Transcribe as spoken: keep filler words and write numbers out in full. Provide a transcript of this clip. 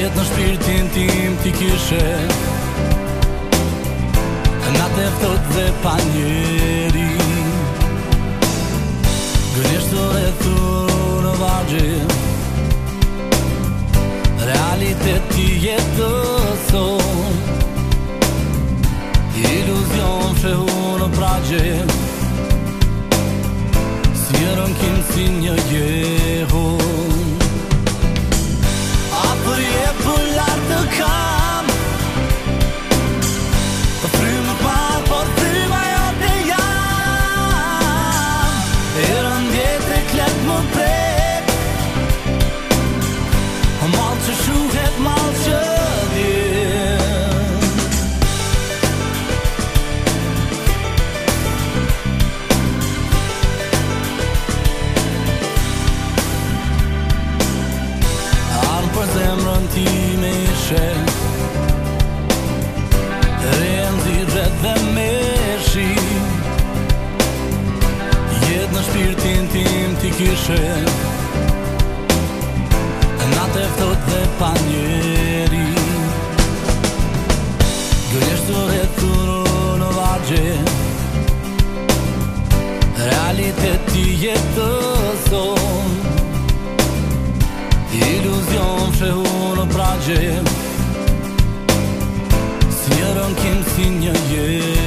Jetë në shpirtin tim ti kishe, na të ftot dhe pa njeri. Gënjeshtur e thurë në vargje, realiteti jetëson, iluzion shehu në pragje, si rënkim si një jehon. A për je për lartë të kam, për frymë pa, për frymë ajo të jam, e rëndjet e klet më prek, malë që shuhet, malë që djem. Armë për zemrën ti me ishe, rëndit dhe me shi, jetë në shpirtin tim ti kishe, na të ftot dhe pa njeri. Gënjeshtur e thurë në vargje, realiteti jetëson, iluzion shehu në pragje, si rënkim si një jetë.